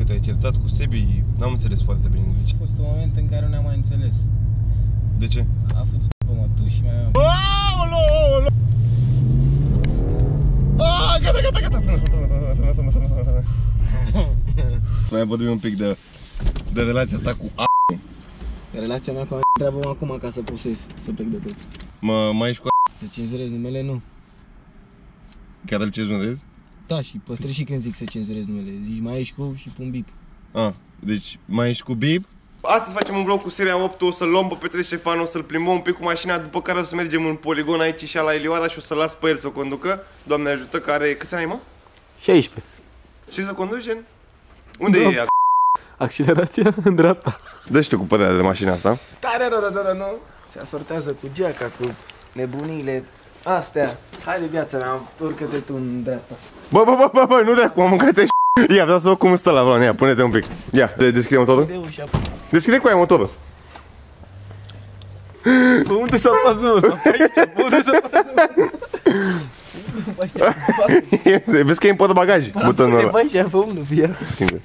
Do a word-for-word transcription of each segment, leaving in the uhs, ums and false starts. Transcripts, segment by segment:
te-ai certat cu Sebi, n-am înțeles foarte bine de ce. A fost un moment în care nu ne-am mai înțeles. De ce? A făcut pe mătuși și mai am... Aolo, aolo! Aaaa, gata, gata, gata! Să mai vorbim un pic de, de relația ta cu a**. Relația mea cu a**, treabă acum ca să posezi, să plec de tot. Mă, mai ești cu a**? Să cenzurez numele, nu. Chiar îl cenzurezi? Da, și păstrez și când zic să cenzurez numele. Zici mai ești cu și pun bip. Ah, deci mai ești cu bip? Astăzi facem un vlog cu seria opt, o să-l luăm pe Petre Ștefan, o să-l plimbăm un pic cu mașina, după care o să mergem în poligon aici și la Elioada și o să-l las pe el să o conducă. Doamne ajută, că are... Câți ani ai, mă? șaisprezece. Și să conduci, gen? Unde da. e ea? Accelerația în dreapta. Dă și tu cu părerea de mașina asta. Tare, da, da, da, nu? Se asortează cu geaca, cu nebuniile astea. Haide viața mea, urcă-te tu în dreapta. Bă, bă, bă, bă, bă, nu de acum, mâncați-ai. Ia, vreau să văd cum stă la volan, ia, pune-te un pic. Ia, deschide motorul. Deschide ușa. Deschide cu aia motorul. Bă, unde s-a pasă ăsta? Unde s-a pasă? Vezi că e în portbagaj butonul ăla. Băi, și-a fă unul, fie. Singur.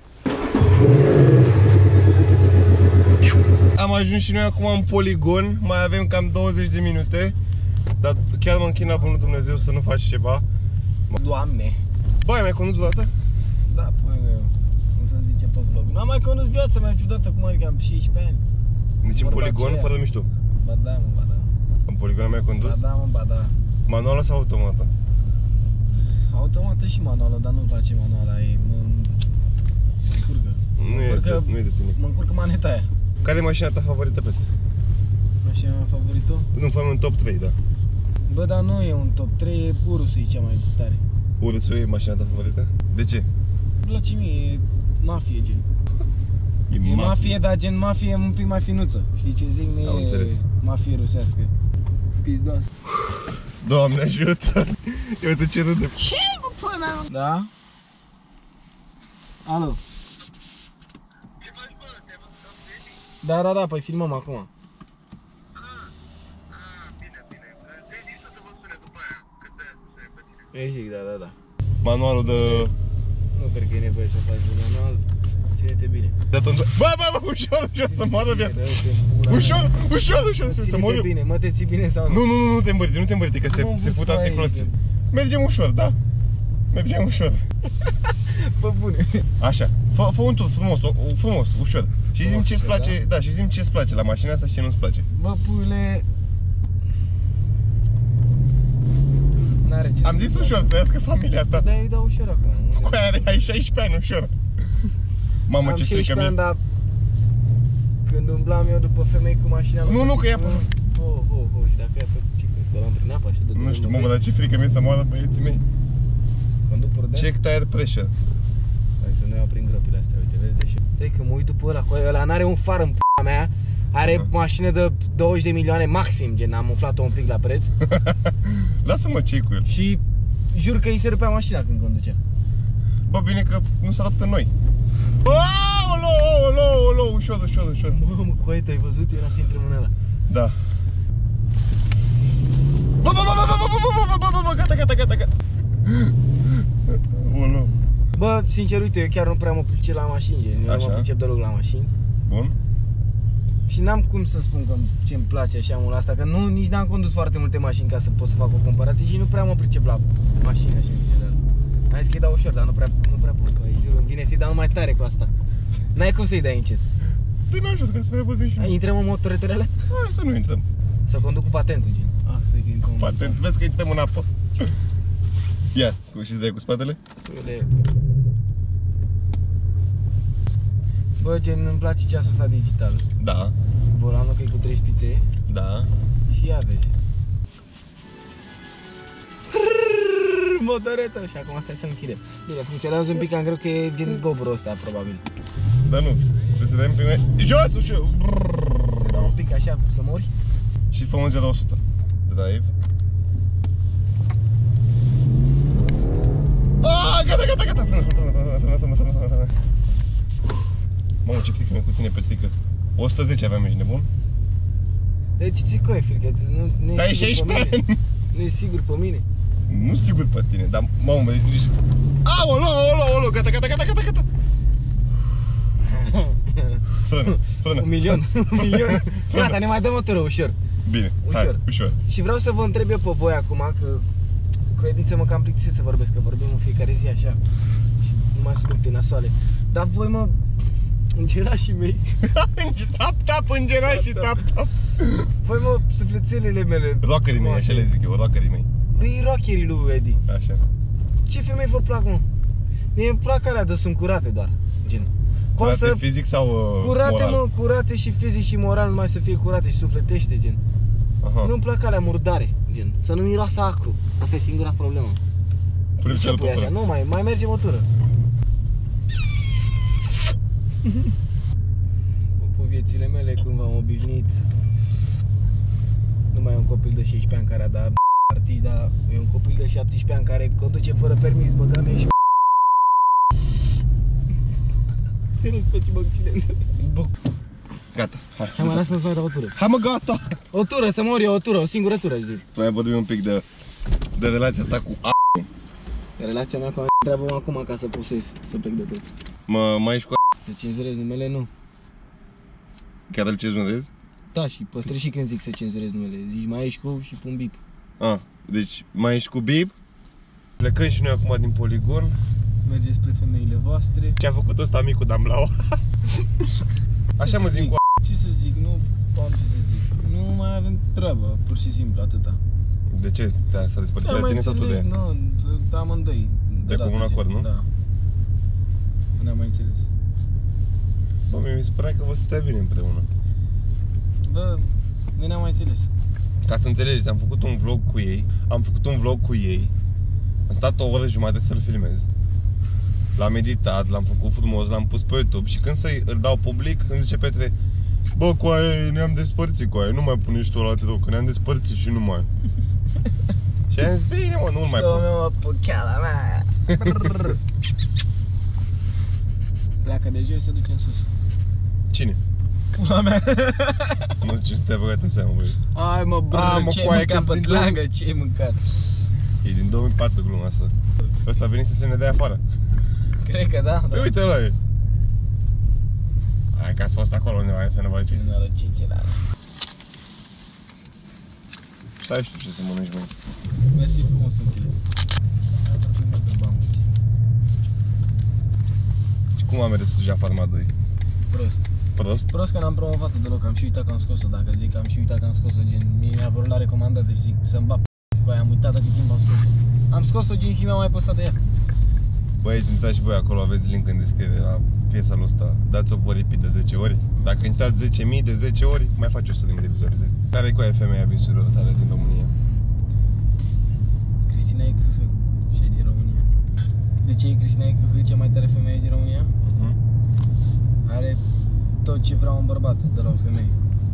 Am ajuns și noi acum în poligon, mai avem cam douăzeci de minute. Dar chiar mă închin la bunul Dumnezeu să nu faci ceva. Doamne. Bă, ai mai condus o dată? Da, păi meu. Cum să zice pe vlog. N-am mai condus viața mea ciudată, cum adică am șaisprezece ani. Deci în poligon, aceea. fără mișto. Ba da, mă, ba da. În poligon am mai condus? Ba da, mă, ba da. Manuală sau automată? Automată și manuală, dar nu-mi place manuala, e... mă încurcă. Nu e de, nu e de tine. Mă încurcă maneta aia. Care e mașina ta favorită, Petre? Mașina mea favorită? Nu, fă-mi un top trei, da. Bă, dar nu e un top trei, e Urus-ul e cea mai tare. Ursul e mașina ta favorită? De ce? Îmi place mie, e mafie gen. E, E ma mafie, dar gen mafie un pic mai finuță. Știi ce zic? Nu Am e înțeles. mafie rusească. Pizdos. Doamne ajută! Eu uite ce râde. Ce cu până? Da? Alo? Da, da, da, păi filmăm acum. Îi zic, da, da, da. Manualul de... Nu cred că e nevoie să faci de manual. Ține-te bine. De atunci... Bă, bă, bă, ușor, ușor, să moară viața. Ușor, ușor, ușor, să mor eu. Ține-te bine, mă, te ții bine sau nu? Nu, nu, nu, nu te îmbărite, nu te îmbărite, că se, se fut articulații. Mergem ușor, da. Mergem ușor. Pă bune. Așa, fă, fă un tur frumos, o, o, frumos, ușor. Și zi-mi ce-ți place, da, și zi-mi ce-ți place la mașina asta și ce nu-ți place. Bă, puiule... N-are ce. Am zis ușor, trăiască familia ta. Da, îi dau ușor acum. Cu aia ai șaisprezece ani, ușor. Mamă, ce frică mie. Dar când umblam eu după femei cu mașina... Nu, nu, că ea... Oh, oh, oh, și dacă ea pe ce crezi, că o luam prin apă așa de... Nu știu, mă, dar ce frică mie să moară băieții mei. Conduc prudent? Check tire pressure. Hai să nu iau prin gropile astea, uite, vezi, deși... Stai că mă uit după ăla, cu ăla n-are un far în p***a mea. Are uh-huh. mașină de douăzeci de milioane maxim, gen, am umflat-o un pic la preț. Lasă-mă ce cu el. Și jur că îi se rupea mașina când conducea. Bă, bine că nu se adaptă noi. Aolo, aolo, aolo, ușor, ușor, ușor. Mă, mă, cu aia ai văzut? Era să intre mâna ăla. Da. Bă, bă, bă, bă, bă, bă, bă, bă, bă, bă, gata, gata, gata, gata. Aolo. Bă, sincer, uite, eu chiar nu prea mă pricep la mașini, gen. Eu nu mă pricep deloc la mașini. Bun. Și n-am cum să spun că ce-mi place așa mult asta, că nu, nici n-am condus foarte multe mașini ca să pot să fac o comparație și nu prea mă pricep la mașini așa. Hai să-i dau ușor, dar nu prea, nu prea pot, că jur, îmi vine să-i dau mai tare cu asta. N-ai cum să-i dai încet. Dă-mi ajută ca să mai vorbim și noi. Intrăm în motoretele alea? Hai să nu intrăm. Să conduc cu patentul, gen. Ah, stai că cu patent, vezi că intrăm în apă. Ia, cum și dai cu spatele? Le... Bă, gen, îmi place ceasul ăsta digital. Da. Volanul că e cu trei spițe. Da. Și ia vezi. Motoretă și acum stai să închidem. Bine, funcționează un pic cam greu că e din GoPro ăsta, probabil. Dar nu, trebuie să dai în prime... Jos, ușor! Să dau un pic așa, să mori. Și fă un zero la o sută. Drive. Aaaa, gata, gata, gata! Frână, frână, frână, frână, frână, frână, frână. Mamă, ce frică mi-e cu tine, Petrică. o sută zece aveam, ești nebun? Deci ți cu e frică, nu, nu e sigur pe mine. Nu e sigur pe mine. Nu sigur pe tine, dar mamă, mă zici... Aolo, aolo, aolo, gata, gata, gata, gata, gata! până. Un milion. Un milion. Gata, ne mai dăm o tură, ușor. Bine, Ușor. hai, ușor. Și vreau să vă întreb eu pe voi acum, că cu Ediță mă cam plictisesc să vorbesc, că vorbim în fiecare zi așa. Și numai subiecte nasoale. Dar voi, mă, îngerașii mei. Tap, tap, îngerașii, tap, tap. Voi, mă, sufletelele mele. Rockerii mei, așa le zic eu, rockerii mei. Păi rockerii lui Edi. Așa. Ce femei vă plac, mă? Mie îmi plac alea de sunt curate doar, gen. Curate să... fizic sau uh, curate, moral? mă, curate și fizic și moral, numai să fie curate și sufletește, gen. Aha. Nu-mi plac alea murdare, gen. Să nu miroasă acru. Asta e singura problemă. Pune-ți-l pe fără. Nu, mai, mai mergem o tură. Cu viețile mele, cum v-am obișnuit. Nu mai e un copil de șaisprezece ani care a dat artist, dar e un copil de șaptesprezece ani care conduce fără permis, băga mea și te respecti, bă, accident. Bă. Gata, hai. Hai, mă, lasă-mă să mai dau o tură. Hai, mă, gata. O tură, să mor eu, o tură, o singură tură, zic. Mai vorbim un pic de, de relația ta cu A. Relația mea cu a treabă acum ca să posez, să plec de tot. Mă, mai ești cu A? Să cenzurez numele, nu. Chiar îl cenzurezi? Da, și păstrez și când zic să cenzurez numele. Zici mai ești cu și pun bip. A, deci mai ești cu Bib. Plecăm și noi acum din poligon. Mergeți spre femeile voastre. Ce a făcut ăsta micul Damblau? Așa mă zic cu A. Ce să zic, nu am ce să zic. Nu mai avem treabă, pur și simplu, atâta. De ce? Te-a s-a despărțit de tine sau tu de ea? Nu, amândoi. De comun acord, nu? Da. Nu ne-am mai înțeles. Bă, mi se părea că vă stătea bine împreună. Bă, nu ne-am mai înțeles. Ca să înțelegeți, am făcut un vlog cu ei. Am făcut un vlog cu ei. Am stat o oră jumătate să-l filmez. L-am editat, l-am făcut frumos, l-am pus pe YouTube. Și când să-i îl dau public, îmi zice Petre: bă, cu aia ne-am despărțit, cu aia, nu mai pune și tu la tău, că ne-am despărțit și nu mai. Și am zis, bine, mă, nu-l mai pun. Mă, pucheala mea. Pleacă de jos, se duce în sus. Cine? Pula mea. Nu, cine te-a băgat în seamă, băi. Hai, mă, bră, A, mă, ce-ai coaie, mâncat că-s pe din tlangă, ce-ai mâncat? E din două mii patru gluma asta. Ăsta a venit să se ne dea afară. Cred că da, da. Păi uite ăla e. Hai că ați fost acolo undeva să ne vă duceți. Nu răciți la ala. Stai și tu ce să mănânci, mă. Mersi frumos, unchile. Și cum a mers Jafarma doi? Prost. Prost? Prost că n-am promovat-o deloc, am și uitat că am scos-o. Dacă zic că am și uitat că am scos-o, gen, mie mi-a apărut la recomandată, deci zic să-mi bag cu aia, am uitat atât timp am scos-o. Am scos-o, gen, și mi-a mai păsat de ea. Băieți, intrați și voi acolo, aveți link în descriere la piesa lui ăsta. Dați-o pe repeat de zece ori. Dacă intrați zece mii de zece ori, mai faci o sută de mii de vizualizări. Care-i cu aia femeia visurilor tale din România? Cristina e câhă și e din România. De ce e Cristina e câhă, cea mai tare femeie din România? Uh-huh. Are tot ce vrea un bărbat de la o femeie.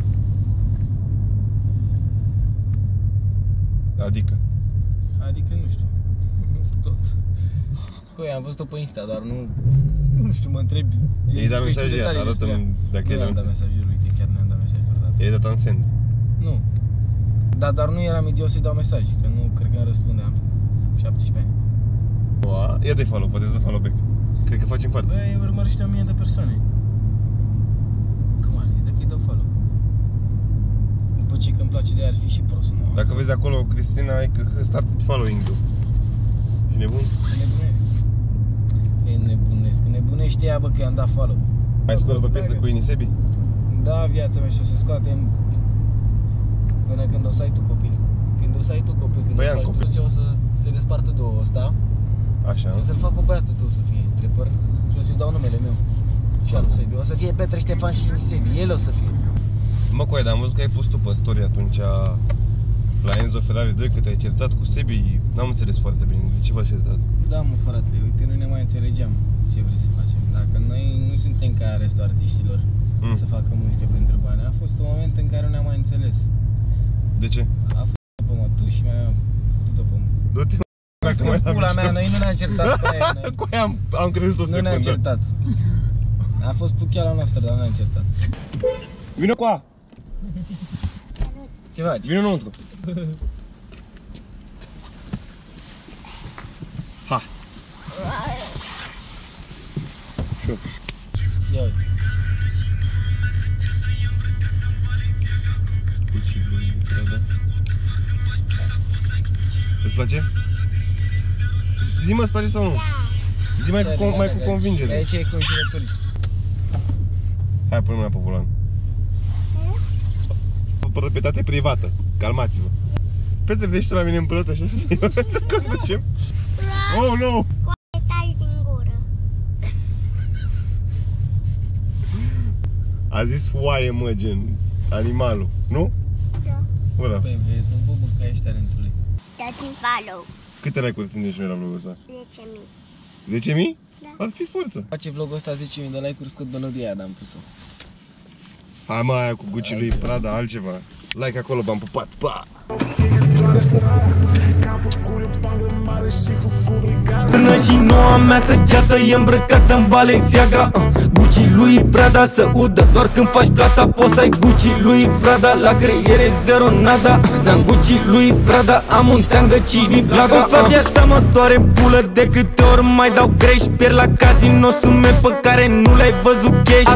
Adică? Adică nu știu, tot. Cu ea am văzut-o pe Insta, dar nu, nu știu, mă întreb. Ei da mesaj ea, arată-mi dacă e Nu i-am dat mesajul, uite, chiar nu i-am dat mesaj vreodată. Ei dat în send. Nu. Dar, dar nu eram idiot să-i dau mesaj, că nu cred că îmi răspundeam. șaptesprezece ani. Oa, ia de follow, poate să follow back. Cred că facem parte. Băi, urmărește o mie de persoane. Cum ar fi, dacă îi dau follow? După ce că îmi place de ea, ar fi și prost, nu? Dacă vezi acolo, Cristina, ai că started following-ul. E nebun? Nebunesc. E nebunesc. Nebunește ea, bă, că i-am dat follow. Ai scos o piesă cu Inisebi? Da, viața mea, și o să scoatem până când o să ai tu copil. Când o să ai tu copil, când Păi o să am ai copil. tu, o să se despartă două ăsta. Așa. Și o să-l fac pe băiatul tău să fie trepăr. Și o să-i dau numele meu. Și al lui Sebi. O să fie Petre Ștefan și Inisebi. El o să fie. Mă, Coaie, dar am văzut că ai pus tu pe story atunci la Enzo Ferrari doi, că te-ai certat cu Sebi. N-am înțeles foarte bine. De ce v-ați certat? Da, mă, frate, uite, noi ne mai înțelegeam ce vrei să facem. Dacă noi nu suntem ca restul artiștilor Mm. să facă muzică pentru bani. A fost un moment în care nu ne-am mai înțeles. De ce? A făcut-o pe mătuși și mai am făcut-o pe mă. Du-te, mă, dacă mai la pula mea, mișto. noi nu ne-am certat cu aia. noi- Cu aia am, am crezut o Nu ne-am secundă. certat. A fost pucheala noastră, dar nu ne-am certat. Vino cu a! Ce faci? Vino înăuntru. Ha! Ia uite. da. Îți place? Zi-mă, îți place sau nu? Zi mai cu, mai cu convingere. Aici e congelători. Hai, pune mâna pe volan. Proprietate privată. Calmați-vă. Petre, vrei și tu la mine în plătă și să conducem? Oh, nu! Taci din gură. A zis oaie, mă, gen animalul, nu? Da. Bă, da. Păi, vezi, nu bă, bă, că ești talentului. Dați-mi follow. Câte like-uri ținem și noi la vlogul ăsta? zece mii. zece mii? Da. Ar fi forță. Face vlogul ăsta zece mii de like-uri, scot melodia aia, dar am pus-o. Hai mă, aia cu Gucci lui Prada, altceva. Like acolo, v-am pupat, pa! Până și noua mea săgeată e îmbrăcată în Balenciaga uh. Gucci lui Prada să udă doar când faci plata. Poți să ai Gucci lui Prada, la creiere zero nada. N-am Gucci lui Prada, am un teangă cinci mii blaga uh. În viața mă doare în pulă de câte ori mai dau greș. Pierd la casino sume pe care nu le-ai văzut cash.